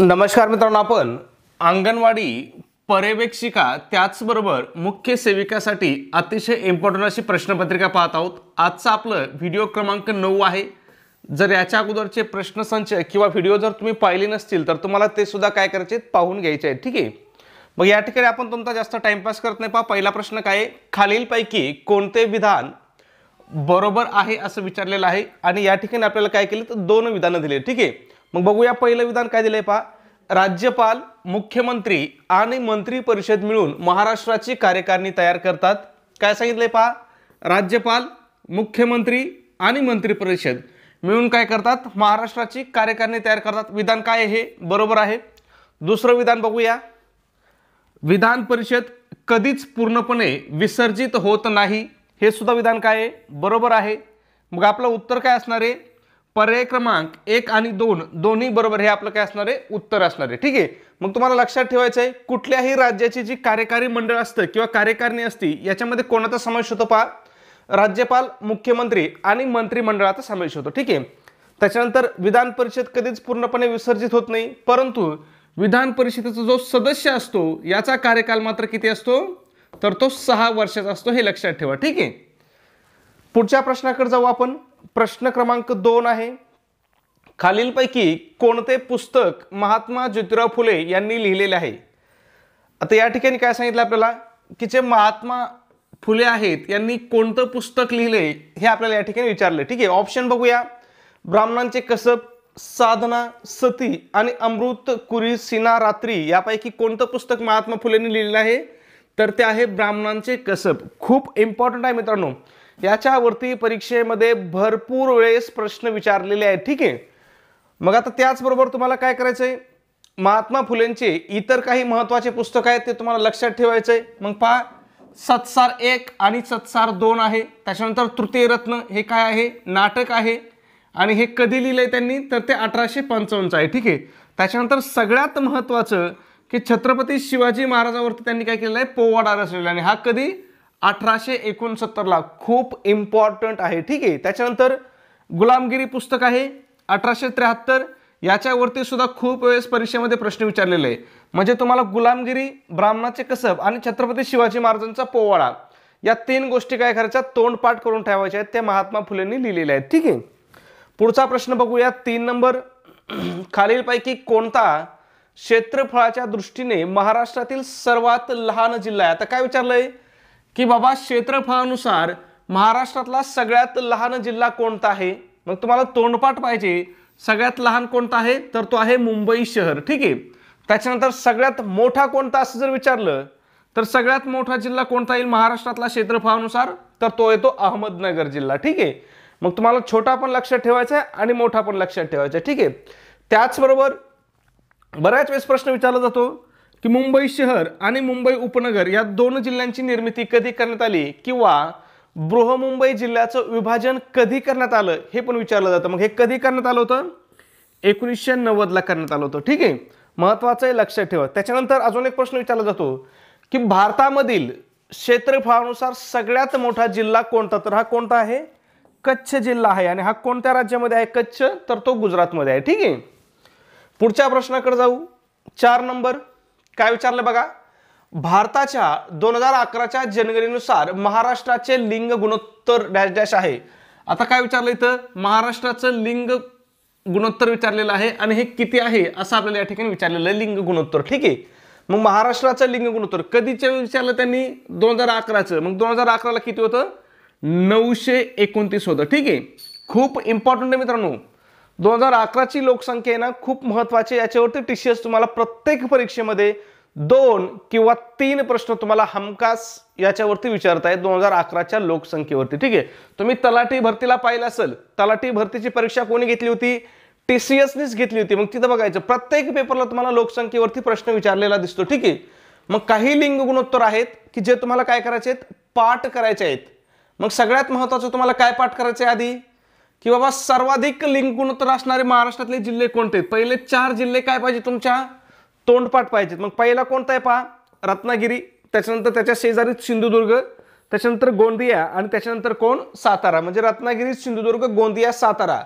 नमस्कार मित्रांनो, आपण अंगणवाडी पर्यवेक्षिका त्याचबरोबर मुख्य सेविकासाठी अतिशय इम्पॉर्टंट अशी प्रश्नपत्रिका पाहत आहोत। आजचा आपलं व्हिडिओ क्रमांक 9 आहे। जर याच्या अगोदरचे प्रश्नसंच किंवा व्हिडिओ जर तुम्ही पाहिले नसतील तर तुम्हाला ते सुद्धा काय करायचे पाहून घ्यायचे आहे, ठीक आहे। मग या ठिकाणी आपण तुमचा जास्त टाइमपास करत नाही। पहिला प्रश्न काय आहे, खालीलपैकी कोणते विधान बरोबर आहे असं विचारलेलं आहे आणि या ठिकाणी आपल्याला काय केले तर दोन विधानं दिले, ठीक आहे। मग बघूया पहिलं विधान काय दिलंय पहा, राज्यपाल, मुख्यमंत्री आणि मंत्री परिषद मिळून महाराष्ट्राची कार्यकारिणी तयार करतात। काय सांगितलंय पहा, राज्यपाल, मुख्यमंत्री आणि मंत्री परिषद मिळून काय करतात, महाराष्ट्राची कार्यकारिणी तयार करतात। विधान काय आहे, हे बरोबर आहे। दुसरं विधान बघूया, विधान परिषद कधीच पूर्णपणे विसर्जित होत नाही, हे सुद्धा विधान काय आहे, बरोबर आहे। मग आपलं उत्तर काय असणार आहे, पर्याय क्रमांक 1 आणि 2 दोन्ही बरोबर, हे आपलं काय असणार आहे, उत्तर असणार आहे, ठीक आहे। मग तुम्हाला लक्षात ठेवायचं आहे, कुठल्याही राज्याची जी कार्यकारी मंडळ असतं किंवा कार्यकारिणी असते याच्यामध्ये कोणाचा समावेश होतो पहा, राज्यपाल, मुख्यमंत्री आणि मंत्रिमंडळाचा समावेश होतो, ठीक आहे। त्याच्यानंतर विधान परिषद कधीच पूर्णपणे विसर्जित होत नाही, परंतु विधान परिषदेचा जो सदस्य असतो याचा कार्यकाल मात्र किती असतो, तर तो 6 वर्षाचा असतो, हे लक्षात ठेवा, ठीक आहे। पुढच्या प्रश्नाकडे जाऊ आपण। प्रश्न क्रमांक 2 आहे, खालीलपैकी कोणते पुस्तक महात्मा ज्योतिराव फुले यांनी लिहिलेले आहे। आता या ठिकाणी काय सांगितलं आपल्याला की जे महात्मा फुले आहेत यांनी कोणतं पुस्तक लिहिले हे आपल्याला या ठिकाणी विचारले, ठीक आहे। ऑप्शन बघूया, ब्राह्मणांचे कसब, साधना, सती आणि अमृत कुरी सिना रात्री यापैकी कोणतं पुस्तक महात्मा फुलेंनी लिहिलेलं आहे, तर ते आहे ब्राह्मणांचे कसब। खूप इम्पॉर्टंट आहे मित्रांनो, याच्यावरती परीक्षेमध्ये भरपूर वेळेस प्रश्न विचारलेले आहेत, ठीक आहे। मग आता त्याचबरोबर तुम्हाला काय करायचंय, महात्मा फुलेंचे इतर काही महत्त्वाचे पुस्तक आहेत ते तुम्हाला लक्षात ठेवायचंय। मग पहा, सत्सार 1 आणि सत्सार 2 आहे। त्याच्यानंतर तृतीय रत्न हे काय आहे, नाटक आहे आणि हे कधी लिहिलंय त्यांनी, तर ते 1855 आहे, ठीक आहे। त्याच्यानंतर सगळ्यात महत्त्वाचं की छत्रपती शिवाजी महाराजांवरती त्यांनी काय केलेलं आहे, पोवाडा रचलेला आणि हा कधी 1869 ला, खूप इम्पॉर्टंट आहे, ठीक आहे। त्याच्यानंतर गुलामगिरी पुस्तक आहे 1873, याच्यावरती सुद्धा खूप वेळेस परीक्षेमध्ये प्रश्न विचारलेले आहे। म्हणजे तुम्हाला गुलामगिरी, ब्राह्मणाचे कसब आणि छत्रपती शिवाजी महाराजांचा पोवाडा या 3 गोष्टी काय करायच्या, तोंडपाठ करून ठेवायच्या आहेत, त्या महात्मा फुलेंनी लिहिलेल्या आहेत, ठीक आहे। पुढचा प्रश्न बघूया, 3 नंबर, खालीलपैकी कोणता क्षेत्रफळाच्या दृष्टीने महाराष्ट्रातील सर्वात लहान जिल्हा आहे। आता काय विचारलंय की बाबा क्षेत्रफळानुसार महाराष्ट्रातला सगळ्यात लहान जिल्हा कोणता आहे। मग तुम्हाला तोंडपाठ पाहिजे, सगळ्यात लहान कोणता आहे, तर तो आहे मुंबई शहर, ठीक आहे। त्याच्यानंतर सगळ्यात मोठा कोणता असं जर विचारलं तर सगळ्यात मोठा जिल्हा कोणता येईल महाराष्ट्रातला क्षेत्रफळानुसार, तर तो येतो अहमदनगर जिल्हा, ठीक आहे। मग तुम्हाला छोटा पण लक्षात ठेवायचा आहे आणि मोठा पण लक्षात ठेवायचा आहे, ठीक आहे। त्याचबरोबर बऱ्याच वेळेस प्रश्न विचारला जातो की मुंबई शहर आणि मुंबई उपनगर या 2 जिल्ह्यांची निर्मिती कधी करण्यात आली किंवा बृहमुंबई जिल्ह्याचं विभाजन कधी करण्यात आलं, हे पण विचारलं जातं। मग हे कधी करण्यात आलं होतं, 1990 ला करण्यात आलं होतं, ठीक आहे। महत्त्वाचं आहे, लक्षात ठेवा। त्याच्यानंतर अजून एक प्रश्न विचारला जातो की भारतामधील क्षेत्रफळानुसार सगळ्यात मोठा जिल्हा कोणता, तर हा कोणता आहे, कच्छ जिल्हा आहे आणि हा कोणत्या राज्यामध्ये आहे, कच्छ, तर तो गुजरातमध्ये आहे, ठीक आहे। पुढच्या प्रश्नाकडे जाऊ, 4 नंबर, काय विचारलं बघा, भारताच्या 2011च्या जनगणनेनुसार महाराष्ट्राचे लिंग गुणोत्तर डॅश डॅश आहे। आता काय विचारलं इथं, महाराष्ट्राचं लिंग गुणोत्तर विचारलेलं आहे आणि हे किती आहे असं आपल्याला या ठिकाणी विचारलेलं आहे, लिंग गुणोत्तर, ठीक आहे। मग महाराष्ट्राचं लिंग गुणोत्तर कधीचं विचारलं त्यांनी, 2011चं। मग 2011ला किती होतं, 929 होतं, ठीक आहे। खूप इम्पॉर्टंट आहे मित्रांनो, 2011ची लोकसंख्या आहे ना, खूप महत्त्वाची। याच्यावरती टीसीएस तुम्हाला प्रत्येक परीक्षेमध्ये 2 किंवा 3 प्रश्न तुम्हाला हमखास याच्यावरती विचारतायत 2011च्या लोकसंख्येवरती, ठीक आहे। तुम्ही तलाठी भरतीला पाहिलं असेल, तलाठी भरतीची परीक्षा कोणी घेतली होती, टीसीएसनीच घेतली होती। मग तिथं बघायचं प्रत्येक पेपरला तुम्हाला लोकसंख्येवरती प्रश्न विचारलेला दिसतो, ठीक आहे। मग काही लिंग गुणोत्तर आहेत की जे तुम्हाला काय करायचे आहेत, पाठ करायचे आहेत। मग सगळ्यात महत्त्वाचं तुम्हाला काय पाठ करायचे आधी, की बाबा सर्वाधिक लिंग गुणोत्तर असणारे महाराष्ट्रातले जिल्हे कोणते, पहिले 4 जिल्हे काय पाहिजे तुमच्या, तोंडपाठ पाहिजेत। मग पहिला कोणता आहे पहा, रत्नागिरी, त्याच्यानंतर त्याच्या शेजारी सिंधुदुर्ग, त्याच्यानंतर गोंदिया आणि त्याच्यानंतर कोण, सातारा। म्हणजे रत्नागिरी, सिंधुदुर्ग, गोंदिया, सातारा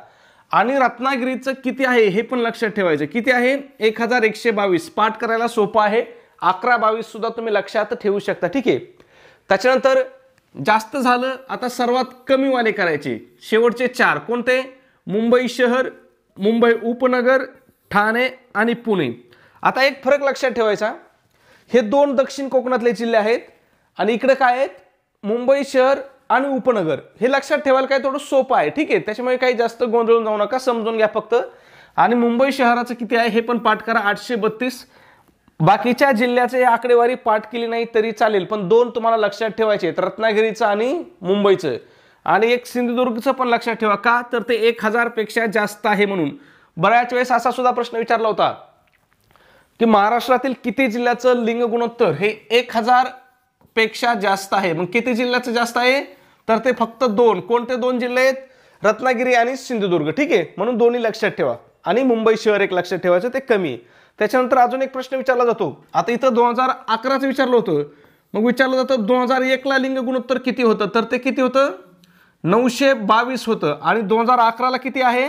आणि रत्नागिरीचं किती आहे हे पण लक्षात ठेवायचं. किती आहे? 1122. पाठ करायला सोपं आहे. 1122 सुद्धा तुम्ही लक्षात ठेवू शकता. ठीक आहे. त्याच्यानंतर जास्त झालं, आता सर्वात कमी वाले करायचे. शेवटचे 4 कोणते? मुंबई शहर, मुंबई उपनगर, ठाणे आणि पुणे. आता एक फरक लक्षात ठेवायचा, हे 2 दक्षिण कोकणातले जिल्हे आहेत आणि इकडे काय आहेत? मुंबई शहर आणि उपनगर. हे लक्षात ठेवायला काय थोडं सोपं आहे. ठीक आहे. त्याच्यामुळे काही जास्त गोंधळून जाऊ नका, समजून घ्या फक्त. आणि मुंबई शहराचं किती आहे हे पण पाठ करा, 832. बाकीच्या जिल्ह्याचे आकडेवारी पाठ केली नाही तरी चालेल, पण 2 तुम्हाला लक्षात ठेवायचे, रत्नागिरीचं आणि मुंबईचं. आणि एक सिंधुदुर्गचं पण लक्षात ठेवा, का तर ते 1000 पेक्षा जास्त आहे म्हणून. बऱ्याच वेळेस असा सुद्धा प्रश्न विचारला होता की महाराष्ट्रातील किती जिल्ह्याचं लिंग गुणोत्तर हे 1000 पेक्षा जास्त आहे. मग किती जिल्ह्याचं जास्त आहे? तर ते फक्त 2. कोणते 2 जिल्हे आहेत? रत्नागिरी आणि सिंधुदुर्ग. ठीक आहे. म्हणून दोन्ही लक्षात ठेवा. आणि मुंबई शहर एक लक्षात ठेवायचं, ते कमी आहे. त्याच्यानंतर अजून एक प्रश्न विचारला जातो. आता इथं 2011चं विचारलं होतं, मग विचारलं जातं 2001ला लिंग गुणोत्तर किती होतं? तर ते किती होतं? 922 होतं. आणि 2011ला किती आहे?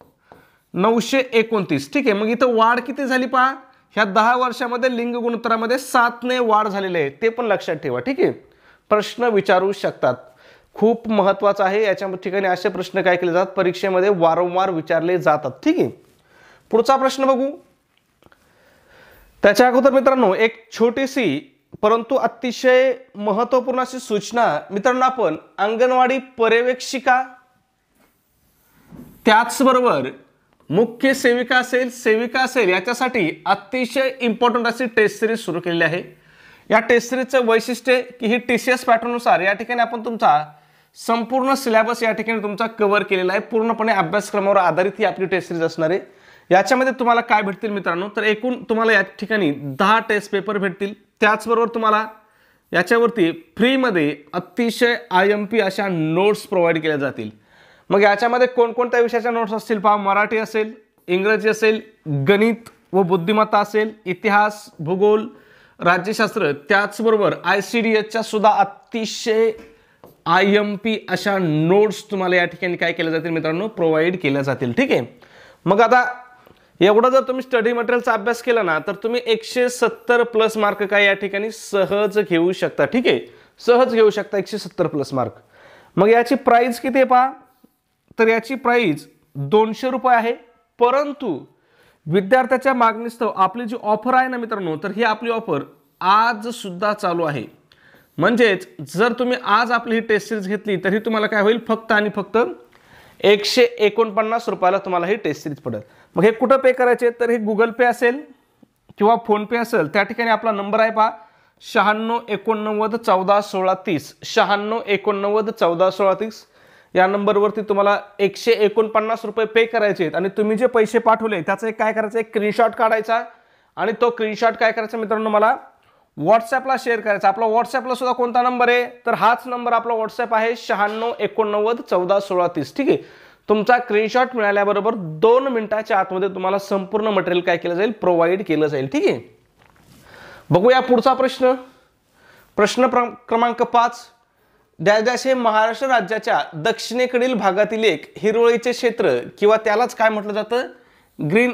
929. ठीक आहे. मग इथं वाढ किती झाली पहा, ह्या 10 वर्षामध्ये लिंग गुणोत्तरामध्ये 7 ने वाढ झालेली आहे. ते पण लक्षात ठेवा. ठीक आहे. प्रश्न विचारू शकतात, खूप महत्वाचं आहे. याच्या ठिकाणी असे प्रश्न काय केले जातात, परीक्षेमध्ये वारंवार विचारले जातात. ठीक आहे. पुढचा प्रश्न बघू. त्याच्या अगोदर मित्रांनो एक छोटीशी परंतु अतिशय महत्त्वपूर्ण अशी सूचना. मित्रांनो, आपण अंगणवाडी पर्यवेक्षिका त्याचबरोबर मुख्य सेविका असेल, सेविका असेल, याच्यासाठी अतिशय इम्पॉर्टंट अशी टेस्ट सिरीज सुरू केलेली आहे. या टेस्ट सिरीजचं वैशिष्ट्य की ही TCS पॅटर्ननुसार या ठिकाणी आपण तुमचा संपूर्ण सिलेबस या ठिकाणी तुमचा कव्हर केलेला आहे. पूर्णपणे अभ्यासक्रमावर आधारित ही आपली टेस्ट सिरीज असणार आहे. याच्यामध्ये तुम्हाला काय भेटतील मित्रांनो, तर एकूण तुम्हाला या ठिकाणी 10 टेस्ट पेपर भेटतील. त्याचबरोबर तुम्हाला याच्यावरती फ्रीमध्ये अतिशय IMP अशा नोट्स प्रोव्हाइड केल्या जातील. मग याच्यामध्ये कोणकोणत्या विषयाच्या नोट्स असतील पहा. मराठी असेल, इंग्रजी असेल, गणित व बुद्धिमत्ता असेल, इतिहास, भूगोल, राज्यशास्त्र, त्याचबरोबर ICDSच्या सुद्धा अतिशय IMP अशा नोट्स तुम्हाला या ठिकाणी काय केल्या जातील मित्रांनो, प्रोव्हाइड केल्या जातील. ठीक आहे. मग आता एवढा जर तुम्ही स्टडी मटेरियलचा अभ्यास केला ना, तर तुम्ही 170+ मार्क काय या ठिकाणी सहज घेऊ शकता. ठीक आहे. सहज घेऊ शकता 170+ मार्क. मग याची प्राइस किती आहे पहा, तर याची प्राइस 200 रुपये आहे. परंतु विद्यार्थ्याच्या मागणीस्तव आपली जी ऑफर आहे ना मित्रांनो, तर ही आपली ऑफर आज सुद्धा चालू आहे. म्हणजेच जर तुम्ही आज आपली ही टेस्ट सिरीज घेतली तर ही तुम्हाला काय होईल, फक्त आणि फक्त 149 रुपयाला तुम्हाला ही टेस्ट सिरीज पडेल. मग हे कुठं पे करायचे, तर हे गुगल पे असेल किंवा फोन पे असेल, त्या ठिकाणी आपला नंबर आहे पहा 9689141630. 9689141630 या नंबरवरती तुम्हाला 149 रुपये पे करायचे आहेत. आणि तुम्ही जे पैसे पाठवले त्याचा एक काय करायचं, एक स्क्रीनशॉट काढायचा आणि तो स्क्रीनशॉट काय करायचा मित्रांनो, मला व्हॉट्सॲपला शेअर करायचा. आपला व्हॉट्सॲपला सुद्धा कोणता नंबर आहे, तर हाच नंबर आपला व्हॉट्सॲप आहे 9689141630. ठीक आहे. तुमचा स्क्रीनशॉट मिळाल्याबरोबर 2 मिनिटाच्या आतमध्ये तुम्हाला संपूर्ण मटेरियल काय केलं जाईल, प्रोव्हाइड केलं जाईल. ठीक आहे. बघूया पुढचा प्रश्न. प्रश्न क्रमांक 5. डॅश हे महाराष्ट्र राज्याच्या दक्षिणेकडील भागातील एक हिरवळीचे क्षेत्र किंवा त्यालाच काय म्हटलं जातं, ग्रीन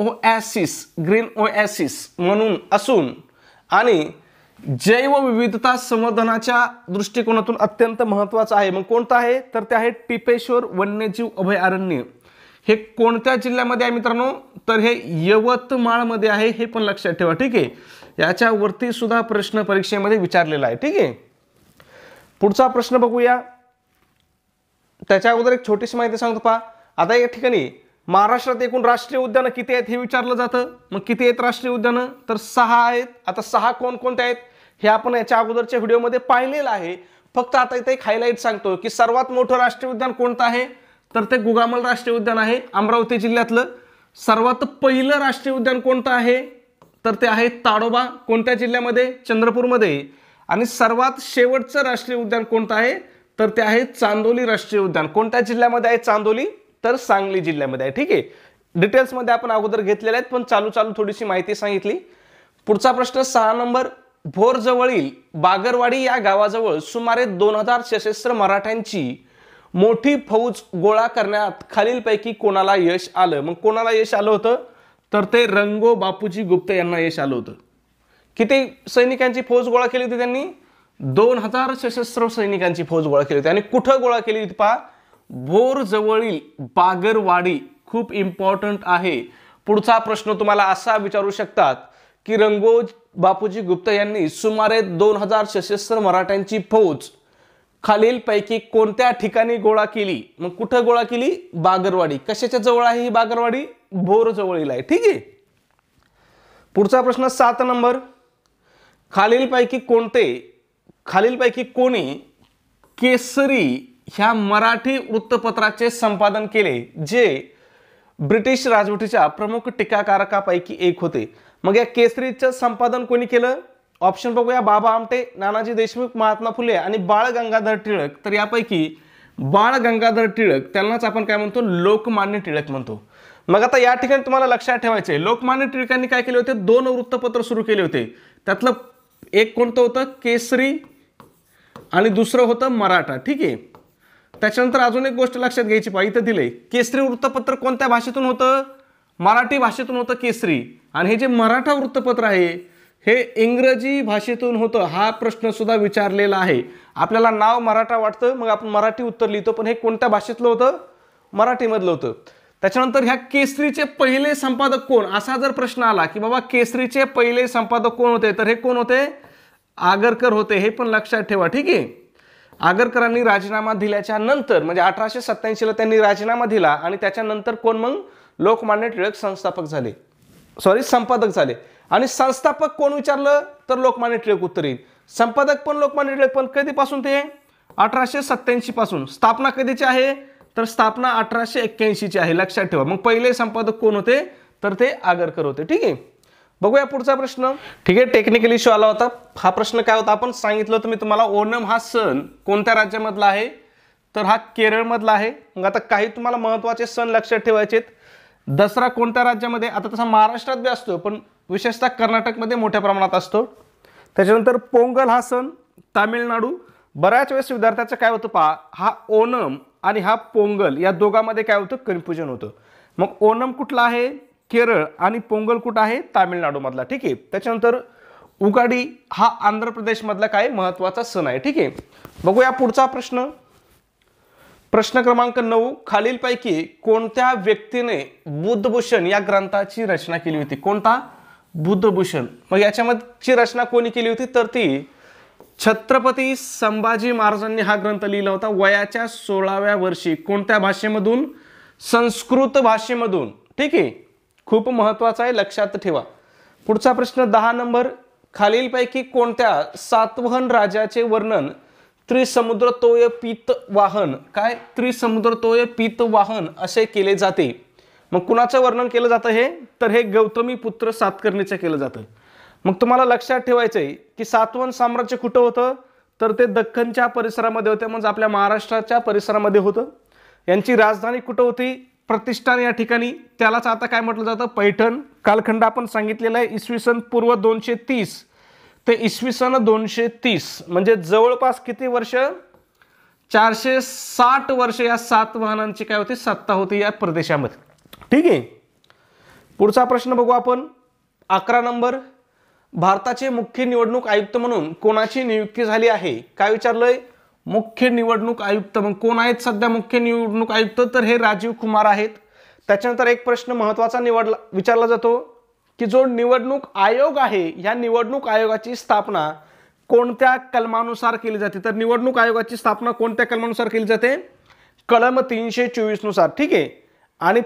ओएसिस म्हणून असून आणि जैवविविधता संवर्धनाच्या दृष्टिकोनातून अत्यंत महत्त्वाचं आहे. मग कोणतं आहे, तर ते आहे टिपेश्वर वन्यजीव अभयारण्य. हे कोणत्या जिल्ह्यामध्ये आहे मित्रांनो, तर हे यवतमाळमध्ये आहे. हे पण लक्षात ठेवा. ठीक आहे. याच्यावरती सुद्धा प्रश्न परीक्षेमध्ये विचारलेला आहे. ठीक आहे. पुढचा प्रश्न बघूया. त्याच्या अगोदर एक छोटीशी माहिती सांगतो पहा. आता या ठिकाणी महाराष्ट्रात एकूण राष्ट्रीय उद्यानं किती आहेत हे विचारलं जातं. मग किती आहेत राष्ट्रीय उद्यानं, तर 6 आहेत. आता 6 कोणकोणते आहेत हे आपण याच्या अगोदरच्या व्हिडिओमध्ये पाहिलेलं आहे. फक्त आता इथे एक हायलाईट सांगतो की सर्वात मोठं राष्ट्रीय उद्यान कोणतं आहे, तर ते गुगामल राष्ट्रीय उद्यान आहे अमरावती जिल्ह्यातलं. सर्वात पहिलं राष्ट्रीय उद्यान कोणतं आहे, तर ते आहे ताडोबा. कोणत्या जिल्ह्यामध्ये, चंद्रपूरमध्ये. आणि सर्वात शेवटचं राष्ट्रीय उद्यान कोणतं आहे, तर ते आहे चांदोली राष्ट्रीय उद्यान. कोणत्या जिल्ह्यामध्ये आहे चांदोली, तर सांगली जिल्ह्यामध्ये आहे. ठीक आहे. डिटेल्समध्ये आपण अगोदर घेतलेले आहेत, पण चालू थोडीशी माहिती सांगितली. पुढचा प्रश्न 6 नंबर. भोर जवळील बागरवाडी या गावाजवळ सुमारे 2000 सशस्त्र मराठ्यांची मोठी फौज गोळा करण्यात खालीलपैकी कोणाला यश आलं? मग कोणाला यश आलं होतं? तर ते रंगो बापूजी गुप्ते यांना यश आलं होतं. किती सैनिकांची फौज गोळा केली होती त्यांनी? 2000 सशस्त्र सैनिकांची फौज गोळा केली होती. आणि कुठं गोळा केली होती पहा? भोर जवळील बागरवाडी. खूप इम्पॉर्टंट आहे. पुढचा प्रश्न तुम्हाला असा विचारू शकतात की रंगो बापूजी गुप्ते यांनी सुमारे 2000 सशस्त्र मराठ्यांची फौज खालीलपैकी कोणत्या ठिकाणी गोळा केली? मग कुठं गोळा केली? बागरवाडी. कशाच्या जवळ आहे ही बागरवाडी? भोर जवळील आहे. ठीक आहे. पुढचा प्रश्न 7 नंबर. खालीलपैकी कोणी केसरी ह्या मराठी वृत्तपत्राचे संपादन केले, जे ब्रिटिश राजवटीच्या प्रमुख टीकाकारकापैकी एक होते? मग या केसरीचं संपादन कोणी केलं? ऑप्शन बघूया. बाबा आमटे, नानाजी देशमुख, महात्मा फुले आणि बाळ गंगाधर टिळक. तर यापैकी बाळ गंगाधर टिळक, त्यांनाच आपण काय म्हणतो? लोकमान्य टिळक म्हणतो. मग आता या ठिकाणी तुम्हाला लक्षात ठेवायचे, लोकमान्य टिळकांनी काय केले होते? 2 वृत्तपत्र सुरू केले होते. त्यातलं एक कोणतं होतं? केसरी, आणि दुसरं होतं मराठा. ठीक आहे. त्याच्यानंतर अजून एक गोष्ट लक्षात घ्यायची पाहिजे, इथं दिले केसरी वृत्तपत्र कोणत्या भाषेतून होतं? मराठी भाषेतून होतं केसरी. आणि हे जे मराठा वृत्तपत्र आहे हे इंग्रजी भाषेतून होतं. हा प्रश्न सुद्धा विचारलेला आहे. आपल्याला नाव मराठा वाटतं, मग आपण मराठी उत्तर लिहितो, पण हे कोणत्या भाषेतलं होतं? मराठीमधलं होतं. त्याच्यानंतर ह्या केसरीचे पहिले संपादक कोण? असा जर प्रश्न आला की बाबा केसरीचे पहिले संपादक कोण होते, तर हे कोण होते? आगरकर होते. हे पण लक्षात ठेवा. ठीक आहे. आगरकरांनी राजीनामा दिल्याच्या नंतर म्हणजे 1887 ला त्यांनी राजीनामा दिला आणि त्याच्यानंतर कोण? मग लोकमान्य टिळक संपादक झाले. आणि संस्थापक कोण विचारलं तर लोकमान्य टिळक उत्तर येईल. संपादक पण लोकमान्य टिळक. पण कधीपासून? ते 1887 पासून. स्थापना कधीची आहे? तर स्थापना 1881 ची आहे. लक्षात ठेवा. मग पहिले संपादक कोण होते? तर ते आगरकर होते. ठीक आहे. बघूया पुढचा प्रश्न. ठीक आहे. टेक्निकल इश्यू आला होता. हा प्रश्न काय होता? आपण सांगितलं होतं मी तुम्हाला, ओणम हा सण कोणत्या राज्यामधला आहे? तर हा केरळमधला आहे. मग आता काही तुम्हाला महत्त्वाचे सण लक्षात ठेवायचे. दसरा कोणत्या राज्यामध्ये? आता तसा महाराष्ट्रात बी असतो, पण विशेषतः कर्नाटकमध्ये मोठ्या प्रमाणात असतो. त्याच्यानंतर पोंगल हा सण तामिळनाडू. बऱ्याच वेळेस विद्यार्थ्याचं काय होतं पहा, हा ओणम आणि हा पोंगल या दोघांमध्ये काय होतं? कन्फ्युजन होतं. मग ओणम कुठला आहे? केरळ. आणि पोंगल कुठं आहे? तामिळनाडू मधला. ठीक आहे. त्याच्यानंतर उगाडी हा आंध्र प्रदेश मधला काय महत्वाचा सण आहे. ठीक आहे. बघूया पुढचा प्रश्न. प्रश्न क्रमांक 9. खालीलपैकी कोणत्या व्यक्तीने बुद्धभूषण या ग्रंथाची रचना केली होती? कोणता? बुद्धभूषण. मग याच्यामध्ये रचना कोणी केली होती? तर ती छत्रपती संभाजी महाराजांनी हा ग्रंथ लिहिला होता वयाच्या 16व्या वर्षी. कोणत्या भाषेमधून? संस्कृत भाषेमधून. ठीक आहे. खूप महत्वाचा आहे, लक्षात ठेवा. पुढचा प्रश्न 10 नंबर. खालीलपैकी कोणत्या सातवाहन राजाचे वर्णन त्रिसमुद्रतोय पीतवाहन काय? त्रिसमुद्रतोय पीतवाहन असे केले जाते? मग कुणाचं वर्णन केलं जातं हे? तर हे गौतमी पुत्र सातकर्णीचं केलं जातं. मग तुम्हाला लक्षात ठेवायचंय की सातवाहन साम्राज्य कुठं होतं? तर ते दख्खनच्या परिसरामध्ये होते, म्हणजे आपल्या महाराष्ट्राच्या परिसरामध्ये होतं. यांची राजधानी कुठं होती? प्रतिष्ठान या ठिकाणी. त्यालाच आता काय म्हटलं जातं? पैठण. कालखंड आपण सांगितलेला आहे इसवी सन पूर्व 230 ते इसवी सन 230, म्हणजे जवळपास किती वर्ष? 460 वर्ष या सातवाहनांची काय होती? सत्ता होती या प्रदेशामध्ये. ठीक आहे. पुढचा प्रश्न बघू आपण. 11 नंबर. भारताचे मुख्य निवडणूक आयुक्त म्हणून कोणाची नियुक्ती झाली आहे? काय विचारलंय? मुख्य निवडणूक आयुक्त. मग कोण आहेत सध्या मुख्य निवडणूक आयुक्त? तर हे राजीव कुमार आहेत. त्याच्यानंतर एक प्रश्न महत्त्वाचा विचारला जातो की जो निवडणूक आयोग आहे, या निवडणूक आयोगाची स्थापना कोणत्या कलमानुसार केली जाते? तर निवडणूक आयोगाची स्थापना कोणत्या कलमानुसार केली जाते? कलम 324 नुसार. ठीक आहे. आणि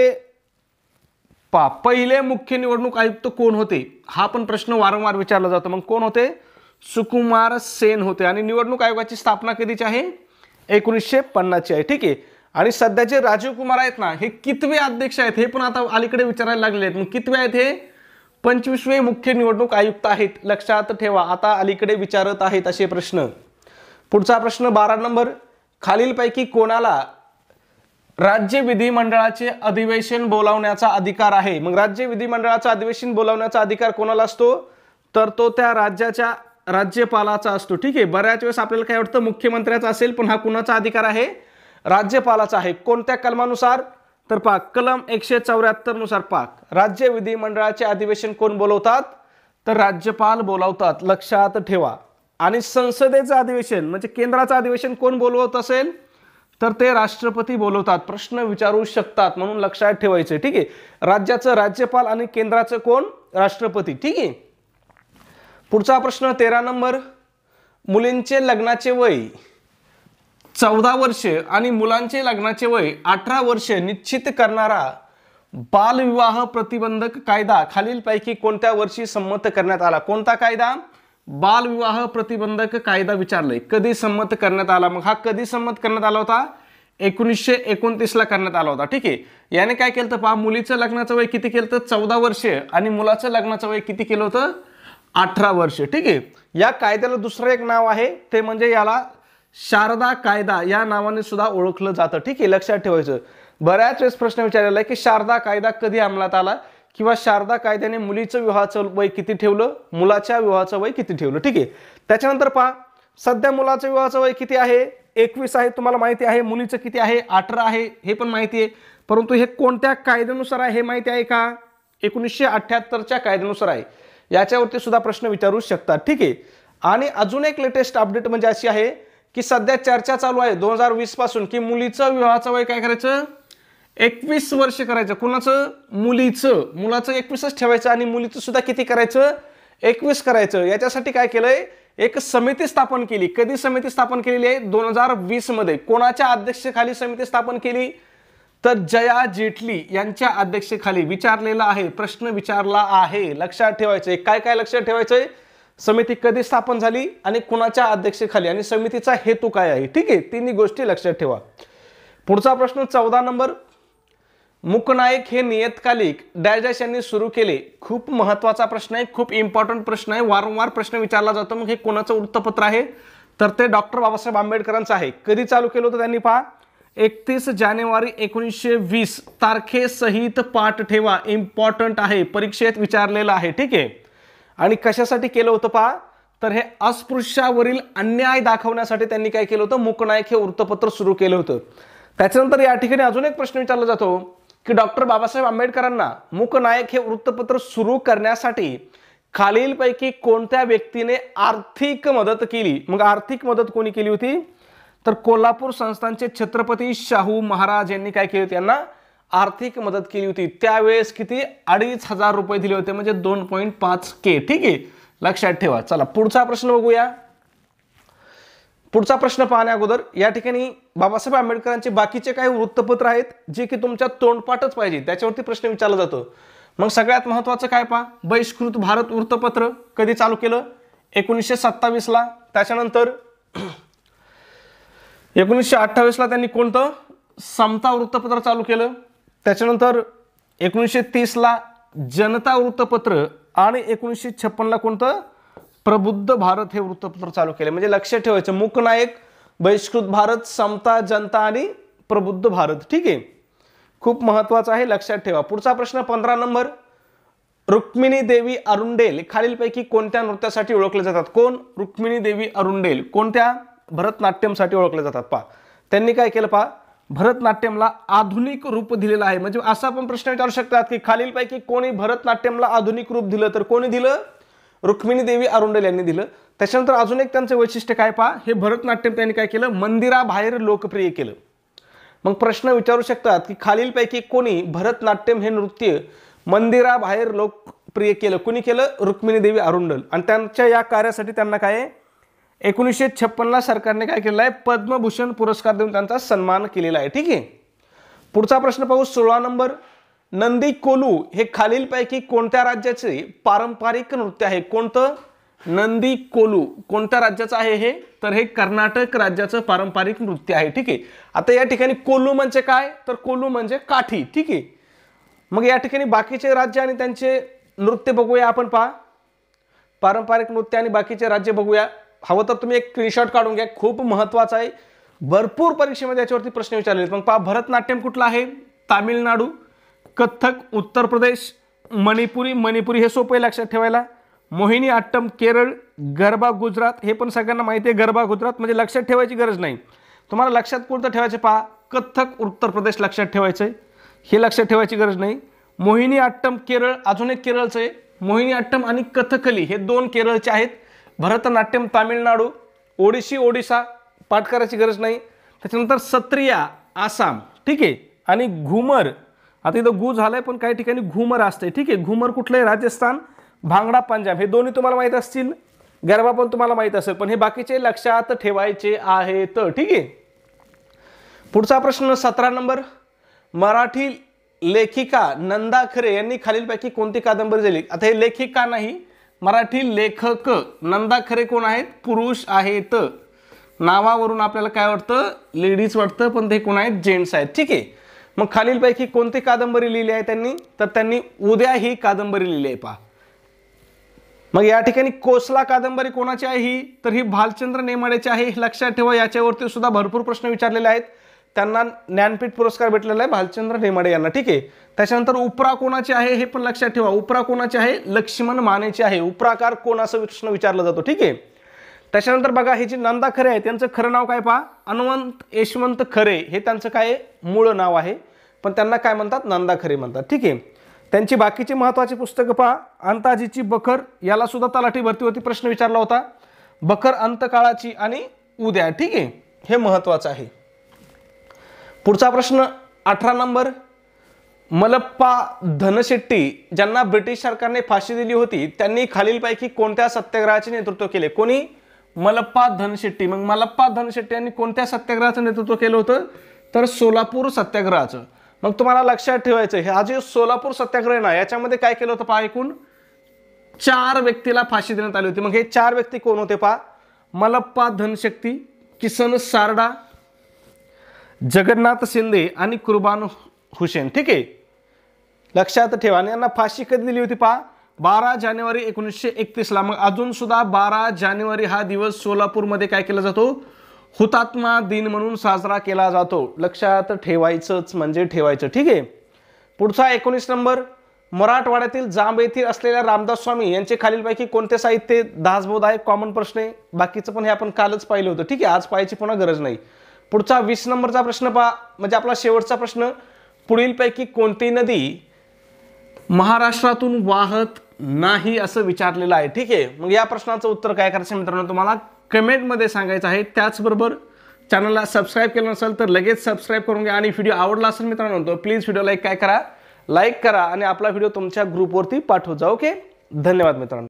पहिले मुख्य निवडणूक आयुक्त कोण होते? हा पण प्रश्न वारंवार विचारला जातो. मग कोण होते? सुकुमार सेन होते. आणि निवडणूक आयोगाची स्थापना कधीची आहे? 1950 ची आहे. ठीक आहे. आणि सध्याचे राजीव कुमार आहेत ना, हे कितवे अध्यक्ष आहेत? हे पण आता अलीकडे विचारायला लागले आहेत. मग कितवे आहेत हे? 25वे मुख्य निवडणूक आयुक्त आहेत. लक्षात ठेवा. आता अलीकडे विचारत आहेत असे प्रश्न. पुढचा प्रश्न 12 नंबर. खालीलपैकी कोणाला राज्य विधिमंडळाचे अधिवेशन बोलावण्याचा अधिकार आहे? मग राज्य विधिमंडळाचं अधिवेशन बोलावण्याचा अधिकार कोणाला असतो? तर तो त्या राज्याच्या राज्यपालाचा असतो. ठीक आहे. बऱ्याच वेळेस आपल्याला काय वाटतं मुख्यमंत्र्याचा असेल, पण हा कुणाचा अधिकार आहे? राज्यपालाचा आहे. कोणत्या कलमानुसार? तर पहा कलम 174 नुसार. पहा राज्य विधिमंडळाचे अधिवेशन कोण बोलवतात? तर राज्यपाल बोलवतात, लक्षात ठेवा. आणि संसदेचं अधिवेशन म्हणजे केंद्राचं अधिवेशन कोण बोलवत असेल तर ते राष्ट्रपती बोलवतात. प्रश्न विचारू शकतात म्हणून लक्षात ठेवायचे. ठीक आहे, राज्याचं राज्यपाल आणि केंद्राचं कोण? राष्ट्रपती. ठीक आहे. पुढचा प्रश्न 13 नंबर. मुलींचे लग्नाचे वय 14 वर्ष आणि मुलांचे लग्नाचे वय 18 वर्ष निश्चित करणारा बालविवाह प्रतिबंधक कायदा खालीलपैकी कोणत्या वर्षी संमत करण्यात आला? कोणता कायदा? बालविवाह प्रतिबंधक कायदा विचारलंय. कधी संमत करण्यात आला? मग हा कधी संमत करण्यात आला होता? 1929 ला करण्यात आला होता. ठीक आहे. याने काय केलं तर पहा मुलीचं लग्नाचं वय किती केलं तर 14 वर्ष आणि मुलाचं लग्नाचं वय किती केलं होतं? 18 वर्ष. ठीक आहे. या कायद्याला दुसरं एक नाव आहे ते म्हणजे याला शारदा कायदा या नावाने सुद्धा ओळखलं जातं. ठीक आहे, लक्षात ठेवायचं. बऱ्याच वेळेस प्रश्न विचारलेला आहे की शारदा कायदा कधी अंमलात आला किंवा शारदा कायद्याने मुलीचं विवाहाचं वय किती ठेवलं, मुलाच्या विवाहाचं वय किती ठेवलं. ठीक आहे. त्याच्यानंतर पहा सध्या मुलाचं विवाहाचं वय किती आहे? 21 आहे, तुम्हाला माहिती आहे. मुलीचं किती आहे? 18 आहे, हे पण माहिती आहे. परंतु हे कोणत्या कायद्यानुसार आहे हे माहिती आहे का? 1978च्या कायद्यानुसार आहे. याच्यावरती सुद्धा प्रश्न विचारू शकतात. ठीक आहे. आणि अजून एक लेटेस्ट अपडेट म्हणजे अशी आहे की सध्या चर्चा चालू आहे 2020 पासून की मुलीचं विवाहाचं वय काय करायचं? 21 वर्ष करायचं. कुणाचं? मुलीचं. मुलाचं 21च ठेवायचं आणि मुलीचं सुद्धा किती करायचं? 21 करायचं. याच्यासाठी काय केलंय? एक समिती स्थापन केली. कधी समिती स्थापन केलेली आहे? 2020 मध्ये. कोणाच्या अध्यक्षतेखाली समिती स्थापन केली? तर जया जेटली यांच्या अध्यक्षतेखाली. विचारलेला आहे, प्रश्न विचारला आहे, लक्षात ठेवायचंय. काय काय लक्षात ठेवायचंय? समिती कधी स्थापन झाली आणि कुणाच्या अध्यक्षतेखाली आणि समितीचा हेतू काय आहे. ठीक आहे, तिन्ही गोष्टी लक्षात ठेवा. पुढचा प्रश्न 14 नंबर. मूकनायक हे नियतकालिक डॅश डॅश यांनी सुरू केले. खूप महत्वाचा प्रश्न आहे, खूप इम्पॉर्टंट प्रश्न आहे, वारंवार प्रश्न विचारला जातो. मग हे कोणाचं वृत्तपत्र आहे? तर ते डॉक्टर बाबासाहेब आंबेडकरांचं आहे. कधी चालू केलं होतं त्यांनी? पहा 31 जानेवारी 1920 तारखेसहित पाठ ठेवा. इम्पॉर्टंट आहे, परीक्षेत विचारलेलं आहे. ठीक आहे. आणि कशासाठी केलं होतं पहा? तर हे अस्पृश्यावरील अन्याय दाखवण्यासाठी त्यांनी काय केलं होतं? मूकनायक हे वृत्तपत्र सुरू केलं होतं. त्याच्यानंतर या ठिकाणी अजून एक प्रश्न विचारला जातो की डॉक्टर बाबासाहेब आंबेडकरांना मूकनायक हे वृत्तपत्र सुरू करण्यासाठी खालीलपैकी कोणत्या व्यक्तीने आर्थिक मदत केली? मग आर्थिक मदत कोणी केली होती? तर कोल्हापूर संस्थानचे छत्रपती शाहू महाराज यांनी काय केले होते? यांना आर्थिक मदत केली होती. त्यावेळेस किती? 2,500 रुपये दिले होते, म्हणजे 2.5K. ठीक आहे, लक्षात ठेवा. चला पुढचा प्रश्न बघूया. पुढचा प्रश्न पाहण्या अगोदर या ठिकाणी बाबासाहेब आंबेडकरांचे बाकीचे काही वृत्तपत्र आहेत जे की तुमच्या तोंडपाठच पाहिजे, त्याच्यावरती प्रश्न विचारला जातो. मग सगळ्यात महत्वाचं काय पहा? बहिष्कृत भारत वृत्तपत्र कधी चालू केलं? 1927 ला. त्याच्यानंतर 1928 ला त्यांनी कोणतं? समता वृत्तपत्र चालू केलं. त्याच्यानंतर 1930 ला जनता वृत्तपत्र आणि 1956 ला कोणतं? प्रबुद्ध भारत हे वृत्तपत्र चालू केले. म्हणजे लक्षात ठेवायचं मूकनायक, बहिष्कृत भारत, समता, जनता आणि प्रबुद्ध भारत. ठीक आहे, खूप महत्वाचं आहे, लक्षात ठेवा. पुढचा प्रश्न 15 नंबर. रुक्मिणी देवी अरुंडेल खालीलपैकी कोणत्या नृत्यासाठी ओळखले जातात? कोण? रुक्मिणी देवी अरुंडेल. कोणत्या? भरतनाट्यमसाठी ओळखले जातात. पहा त्यांनी काय केलं? पहा भरतनाट्यमला आधुनिक रूप दिलेलं आहे. म्हणजे असा पण प्रश्न विचारू शकतात की खालीलपैकी कोणी भरतनाट्यमला आधुनिक रूप दिलं? तर कोणी दिलं? रुक्मिणी देवी अरुंडेल यांनी दिलं. त्याच्यानंतर अजून एक त्यांचं वैशिष्ट्य काय पहा? हे भरतनाट्यम त्यांनी काय केलं? मंदिराबाहेर लोकप्रिय केलं. मग प्रश्न विचारू शकतात की खालीलपैकी कोणी भरतनाट्यम हे नृत्य मंदिराबाहेर लोकप्रिय केलं? कोणी केलं? रुक्मिणी देवी अरुंडेल. आणि त्यांच्या या कार्यासाठी त्यांना काय 1956 ला सरकारने काय केलेलं आहे? पद्मभूषण पुरस्कार देऊन त्यांचा सन्मान केलेला आहे. ठीक आहे. पुढचा प्रश्न पाहू 16 नंबर. नंदी कोलू हे खालीलपैकी कोणत्या राज्याचे पारंपरिक नृत्य आहे? कोणतं? नंदी कोलू कोणत्या राज्याचं आहे हे? तर हे कर्नाटक राज्याचं पारंपरिक नृत्य आहे. ठीक आहे. आता या ठिकाणी कोलू म्हणजे काय? तर कोलू म्हणजे काठी. ठीक आहे. मग या ठिकाणी बाकीचे राज्य आणि त्यांचे नृत्य बघूया आपण. पहा पारंपरिक नृत्य आणि बाकीचे राज्य बघूया. हवं तर तुम्ही एक स्क्रीनशॉट काढून घ्या, खूप महत्वाचं आहे. भरपूर परीक्षेमध्ये याच्यावरती प्रश्न विचारले. मग पहा भरतनाट्यम कुठलं आहे? तामिळनाडू. कथ्थक उत्तर प्रदेश. मणिपुरी हे सोपं आहे लक्षात ठेवायला. मोहिनी अट्टम केरळ. गरबा गुजरात, हे पण सगळ्यांना माहिती आहे. गरबा गुजरात म्हणजे लक्षात ठेवायची गरज नाही. तुम्हाला लक्षात कोणतं ठेवायचं पहा, कथ्थक उत्तर प्रदेश लक्षात ठेवायचं आहे, हे लक्षात ठेवायची गरज नाही. मोहिनी अट्टम केरळ अजून एक केरळचं आहे. मोहिनी अट्टम आणि कथकली हे दोन केरळचे आहेत. भरतनाट्यम तामिळनाडू, ओडिशी ओडिसा, पाठ करायची गरज नाही. त्याच्यानंतर सत्रिया आसाम, ठीक आहे. आणि घुमर, आता इथं गु झालंय पण काही ठिकाणी घुमर असते, ठीक आहे. घुमर कुठलं आहे, राजस्थान. भांगडा पंजाब, हे दोन्ही तुम्हाला माहीत असतील. गरबा पण तुम्हाला माहीत असेल, पण हे बाकीचे लक्षात ठेवायचे आहेत, ठीक आहे. पुढचा प्रश्न 17 नंबर. मराठी लेखिका नंदा खरे यांनी खालीलपैकी कोणती कादंबरी लिहिली. आता हे लेखिका नाही, मराठी लेखक. नंदा खरे कोण आहेत, पुरुष आहेत. नावावरून आपल्याला काय वाटतं, लेडीज वाटतं, पण ते कोण आहेत, जेंट्स आहेत, ठीक आहे. मग खालीलपैकी कोणती कादंबरी लिहिली आहे त्यांनी, तर त्यांनी उद्या ही कादंबरी लिहिली आहे पहा. मग या ठिकाणी कोसला कादंबरी कोणाची आहे ही, तर ही भालचंद्र नेमाडेची आहे. लक्षात ठेवा, याच्यावरती सुद्धा भरपूर प्रश्न विचारलेले आहेत. त्यांना ज्ञानपीठ पुरस्कार भेटलेला आहे भालचंद्र नेमाडे यांना, ठीक आहे. त्याच्यानंतर उपरा कोणाची आहे हे पण लक्षात ठेवा. उपरा कोणाची आहे, लक्ष्मण मानेची आहे. उपराकार कोण असं प्रश्न विचारला जातो, ठीक आहे. त्याच्यानंतर बघा, हे जे नंदा खरे आहे त्यांचं खरं नाव काय पहा, हनुमंत यशवंत खरे हे त्यांचं काय मूळ नाव आहे, पण त्यांना काय म्हणतात, नंदा खरे म्हणतात, ठीक आहे. त्यांची बाकीची महत्त्वाची पुस्तकं पहा. अंताजीची बखर, याला सुद्धा तलाठी भरतीवरती प्रश्न विचारला होता. बखर अंतकाळाची आणि उद्या, ठीक आहे, हे महत्त्वाचं आहे. पुढचा प्रश्न 18 नंबर. मलप्पा धनशेट्टी ज्यांना ब्रिटिश सरकारने फाशी दिली होती, त्यांनी खालीलपैकी कोणत्या सत्याग्रहाचे नेतृत्व केले. कोणी, मलप्पा धनशेट्टी. मग मलप्पा धनशेट्टी यांनी कोणत्या सत्याग्रहाचं नेतृत्व केलं होतं, तर सोलापूर सत्याग्रहाचं. मग तुम्हाला लक्षात ठेवायचं, हा जे सोलापूर सत्याग्रह ना, याच्यामध्ये काय केलं होतं पहा, एकूण 4 व्यक्तीला फाशी देण्यात आली होती. मग हे 4 व्यक्ती कोण होते पहा, मलप्पा धनशेट्टी, किसन सारडा, जगन्नाथ शिंदे आणि कुर्बान हुसेन, ठीक आहे. लक्षात ठेवा. आणि यांना फाशी कधी दिली होती पहा, 12 जानेवारी 1931 ला. मग अजून सुद्धा 12 जानेवारी हा दिवस सोलापूरमध्ये काय केला जातो, हुतात्मा दिन म्हणून साजरा केला जातो. लक्षात ठेवायचंच म्हणजे ठेवायचं, ठीक आहे. पुढचा 19 नंबर. मराठवाड्यातील जांब येथील असलेल्या रामदास स्वामी यांचे खालीलपैकी कोणते साहित्य दासबोध आहे. कॉमन प्रश्न आहे, बाकीचं पण हे आपण कालच पाहिलं होतं, ठीक आहे. आज पाहायची पुन्हा गरज नाही. पुढचा 20 नंबरचा प्रश्न पहा, म्हणजे आपला शेवटचा प्रश्न. पुढीलपैकी कोणती नदी महाराष्ट्रातून वाहत नाही असं विचारलेलं आहे, ठीक आहे. मग या प्रश्नाचं उत्तर काय करायचं मित्रांनो, तुम्हाला कमेंटमध्ये सांगायचं आहे. त्याचबरोबर चॅनलला सबस्क्राईब केलं नसेल तर लगेच सबस्क्राईब करून घ्या. आणि व्हिडिओ आवडला असेल मित्रांनो तर प्लीज व्हिडिओला काय करा, लाईक करा आणि आपला व्हिडिओ तुमच्या ग्रुपवरती पाठवू जा. ओके, धन्यवाद मित्रांनो.